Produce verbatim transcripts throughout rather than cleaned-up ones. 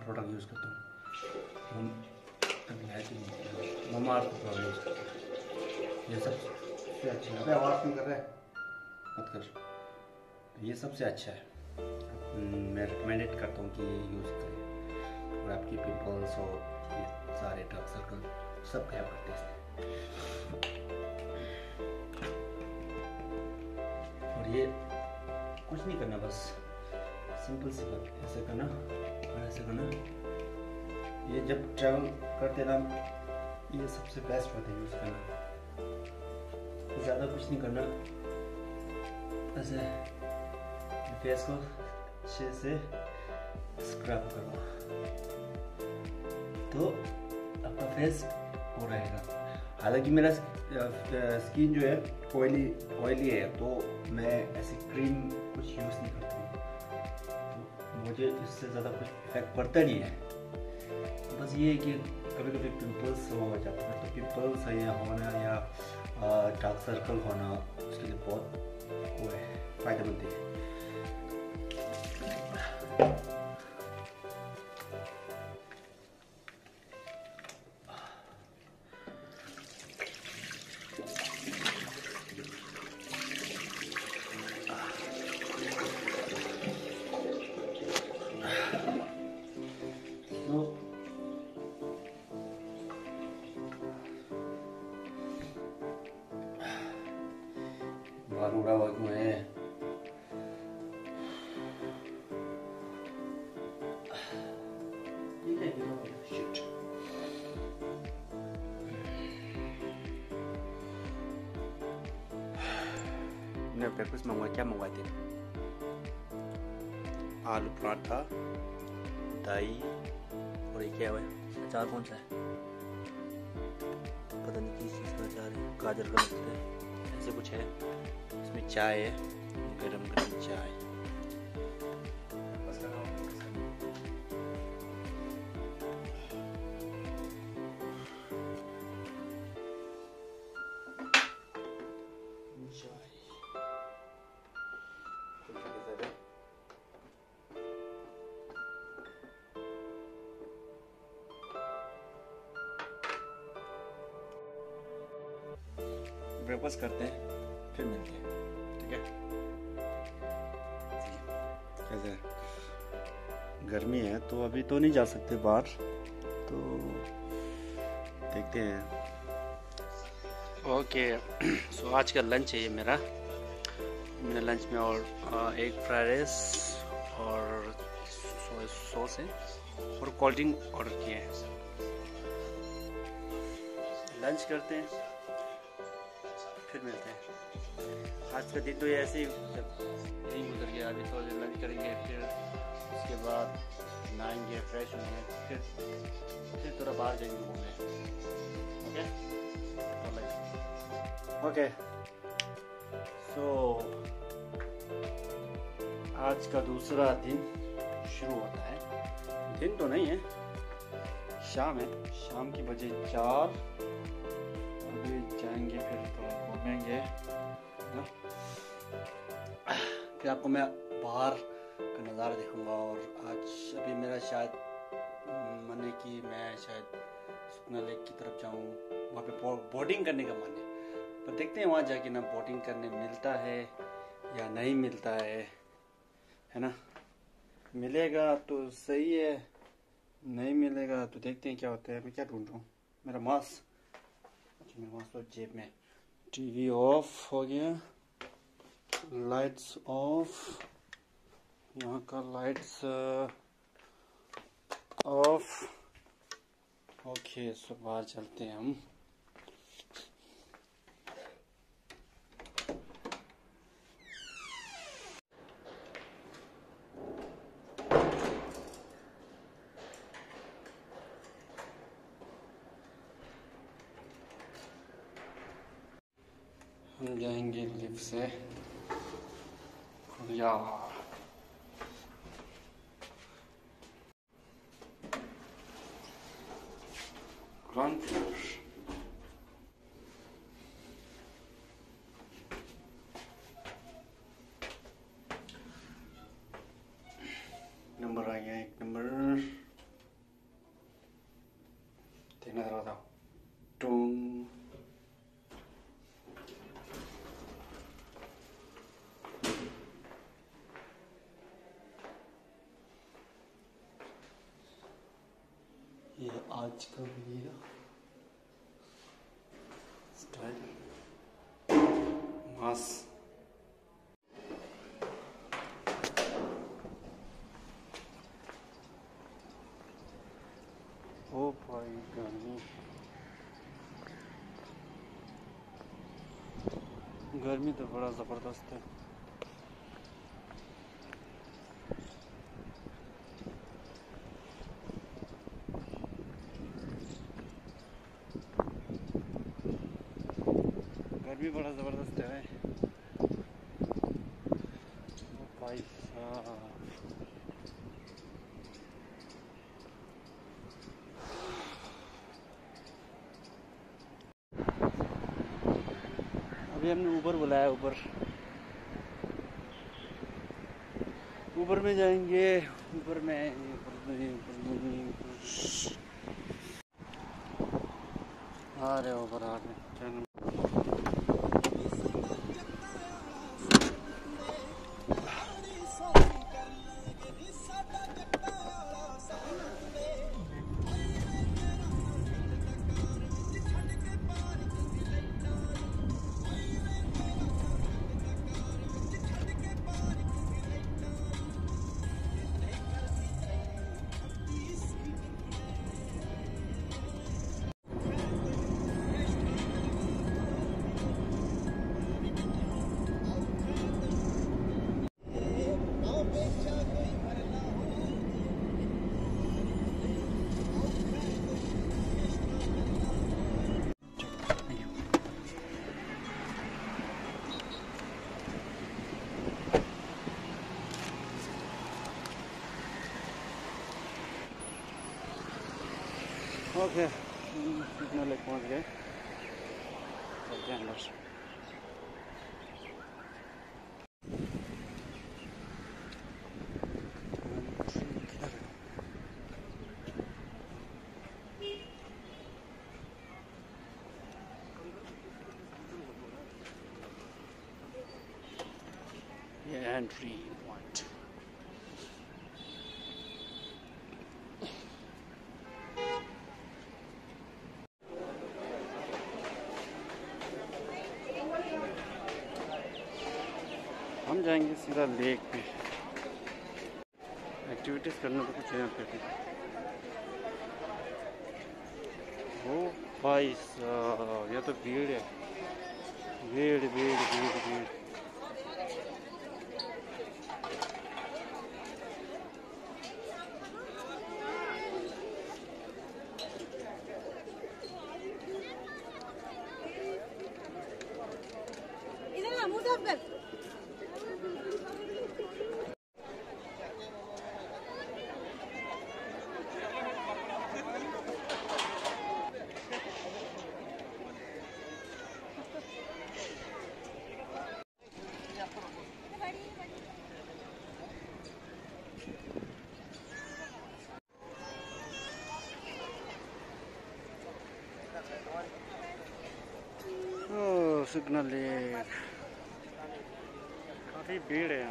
Product use करता हूँ। मम्मा अर्थ का प्रोडक्ट यूज़ करता हूँ। ये सबसे अच्छा है। आवाज़ नहीं कर रहा है, मत कर। ये सबसे अच्छा है, मैं रिकमेंडेड करता हूँ कि ये यूज़ करें। और आपकी पिंपल्स और ये सारे डार्क सर्कल सब गायब करते हैं। और ये कुछ नहीं करना, बस सिंपल सी बात, ऐसे करना और ऐसे करना। ये जब ट्रैवल करते ना, ये सबसे बेस्ट होता है यूज़ करना। ज़्यादा कुछ नहीं करना, ऐसे फेस को अच्छे से स्क्रब करो तो आपका फेस हो रहेगा। हालांकि मेरा स्किन जो है ऑयली ऑयली है, तो मैं ऐसी क्रीम कुछ यूज़ नहीं करता हूँ, तो मुझे इससे ज़्यादा कुछ इफेक्ट पड़ता नहीं है। बस ये है कि कभी कभी पिंपल्स हो जाता है, तो पिंपल्स या होना या डार्क सर्कल होना उसके लिए बहुत वो है, फ़ायदेमंद है। बाल उड़ा हुआ क्यों है? मैं ब्रेकफास्ट मंगवाया, क्या मंगवाए थे? आलू पराठा, दही और ये क्या है? अचार कौन सा है? पता नहीं किस चीज़ का अचार है, गाजर का लगता है, ऐसे कुछ है। इसमें चाय है, गरम गरम चाय। ब्रेकफास्ट करते हैं, फिर मिलते हैं, ठीक है? कैसे गर्मी है तो अभी तो नहीं जा सकते बाहर, तो देखते हैं। ओके, सो आज का लंच है ये मेरा। मेरा लंच में और एक फ्राइड राइस और सोया सॉस है और कोल्ड ड्रिंक ऑर्डर किए हैं। लंच करते हैं, फिर मिलते हैं। आज का दिन तो ये ऐसे ही यही गुजर गया। अभी थोड़ा लंच करेंगे, फिर उसके बाद नहाएंगे, फ्रेश होंगे, फिर फिर थोड़ा बाहर जाएंगे घूमने। ओके ओके सो आज का दूसरा दिन शुरू होता है। दिन तो नहीं है, शाम है। शाम की बजे चार। अभी जाएंगे, फिर तो घूमेंगे ना, फिर आपको मैं बाहर का नज़ारा दिखाऊंगा। और आज अभी मेरा शायद मन है कि मैं शायद सुखना लेक की तरफ जाऊं, वहाँ पे बोटिंग करने का मन है। पर देखते हैं वहाँ जाके ना बोटिंग करने मिलता है या नहीं मिलता है, है ना? मिलेगा तो सही है, नहीं मिलेगा तो देखते हैं क्या होता है। मैं क्या ढूंढ रहा हूँ, मेरा मास्क। अच्छा, मेरा मास्क तो जेब में। टीवी ऑफ हो गया, लाइट्स ऑफ, यहाँ का लाइट्स ऑफ। ओके, सो बाहर चलते हैं हम। हम जाएंगे लिफ्ट से। यार ग्राउंड फ्लोर। नंबर आ गया, एक नंबर। आज का मेरा स्टाइल मास। ओ भाई गर्मी गर्मी तो बड़ा ज़बरदस्त है। गर्मी बड़ा ज़बरदस्त है भाई साहब। अभी हमने ऊबर बुलाया, ऊबर ऊबर में जाएंगे, ऊबर में आ रहे ऊबर आ रहे। ओके, सुखना लेक पहुँच गए, चलते हैं अंदर। ये एंट्री पॉइंट। हम जाएंगे सीधा लेक पे, एक्टिविटीज़ करना तो कुछ यहाँ पे भी। ओ भाई साहब, यह तो भीड़ है, भीड़ भीड़ भीड़ भीड़। ओह, सुखना लेक, काफ़ी भीड़ है यहाँ।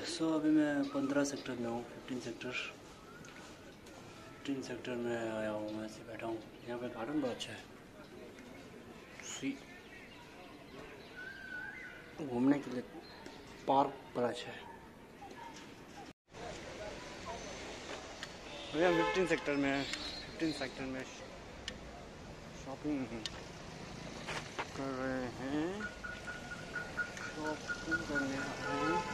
सो अभी मैं पंद्रह सेक्टर में हूँ, फिफ्टीन सेक्टर फिफ्टीन सेक्टर में आया हूँ। मैं ऐसे बैठा हूँ। यहाँ पे गार्डन बहुत अच्छा है, सी घूमने के लिए पार्क बड़ा अच्छा है। अभी हम फिफ्टीन सेक्टर में फिफ्टीन सेक्टर में शॉपिंग कर रहे हैं। शॉपिंग करने आए हैं।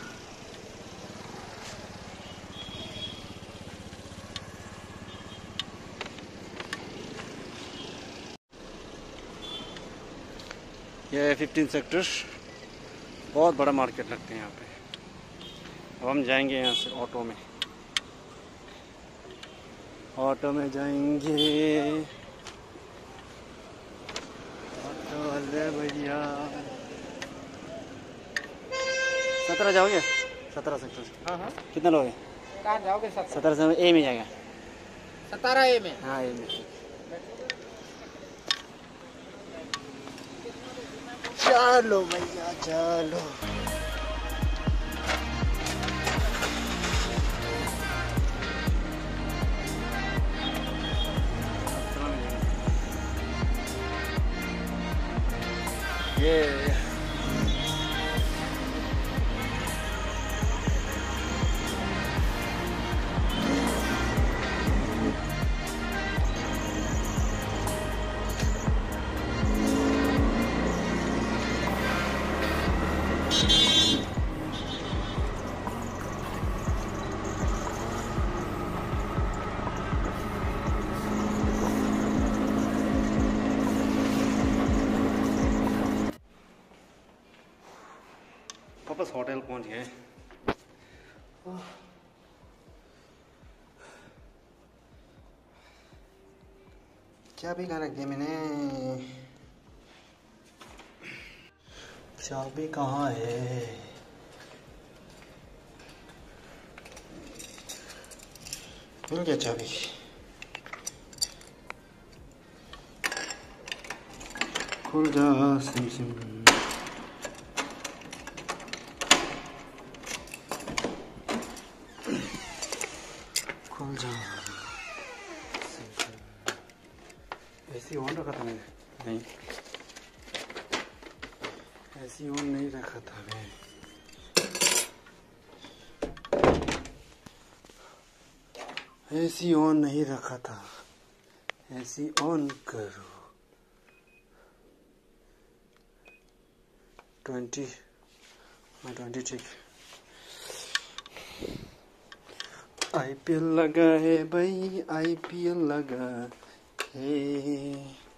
ये फिफ्टीन सेक्टर बहुत बड़ा मार्केट लगते हैं यहाँ पे। अब हम जाएंगे यहाँ से ऑटो में ऑटो में जाएंगे। ऑटो वाले भैया सत्रह जाओगे? सत्रह सेक्टर। हाँ हाँ। कितना लोगे? कहाँ जाओगे? सत्रह से ए में जाएगा। सतारह ए में? हाँ ए में। चलो भैया चलो। ये वापस होटल पहुंच गए। चाबी कहाँ रख दी मैंने? चाबी कहाँ है? मिल गया चाबी। खुल जा सिम सिम। खुल जा। ऐसी ऑन रखा था मैंने? नहीं, ऐसी ऑन नहीं रखा था मैं। ऐसी ऑन नहीं रखा था। ऐसी ऑन करो। ट्वेंटी हाँ ट्वेंटी ठीक। आईपीएल लगा है भाई, आईपीएल लगा है।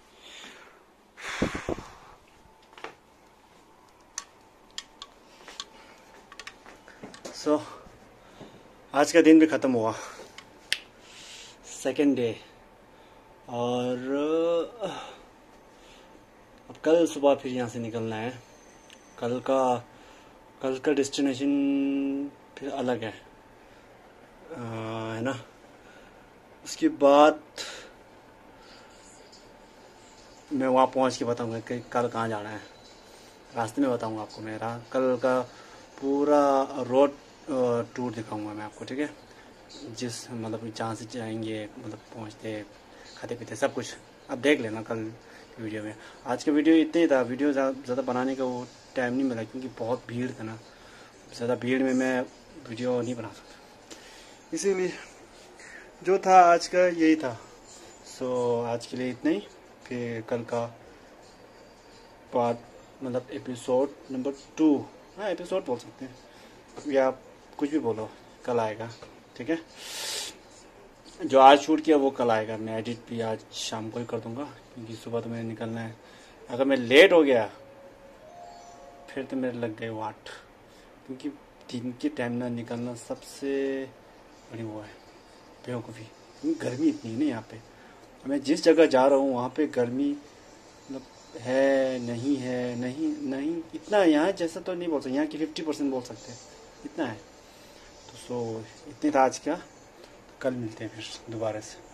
सो so, आज का दिन भी ख़त्म हुआ, सेकेंड डे। और अब कल सुबह फिर यहाँ से निकलना है। कल का कल का डेस्टिनेशन फिर अलग है, है ना। उसके बाद मैं वहाँ पहुँच के बताऊँगा कि कल कहाँ जाना है। रास्ते में बताऊँगा आपको। मेरा कल का पूरा रोड टूर दिखाऊँगा मैं आपको, ठीक है। जिस मतलब जहाँ से जाएंगे, मतलब पहुँचते, खाते पीते सब कुछ अब देख लेना कल वीडियो में। आज का वीडियो इतना ही था। वीडियो ज़्यादा बनाने का वो टाइम नहीं मिला क्योंकि बहुत भीड़ था ना। ज़्यादा भीड़ में मैं वीडियो नहीं बना सकता, इसीलिए जो था आज का यही था। सो आज के लिए इतना ही। फिर कल का पार्ट मतलब एपिसोड नंबर टू, हाँ एपिसोड बोल सकते हैं या कुछ भी बोलो, कल आएगा, ठीक है। जो आज शूट किया वो कल आएगा। मैं एडिट भी आज शाम को ही कर दूंगा क्योंकि सुबह तो मुझे निकलना है। अगर मैं लेट हो गया फिर तो मेरे लग गए वाट, क्योंकि दिन के टाइम ना निकलना सबसे बड़ी वो है बेवकूफ़ी। क्योंकि गर्मी इतनी है ना यहाँ पे। मैं जिस जगह जा रहा हूँ वहाँ पे गर्मी मतलब है नहीं है नहीं नहीं इतना यहाँ जैसा तो नहीं बोल सकते। यहाँ की फिफ्टी परसेंट बोल सकते हैं, इतना है। तो सो इतनी था आज का। कल मिलते हैं फिर दोबारा से।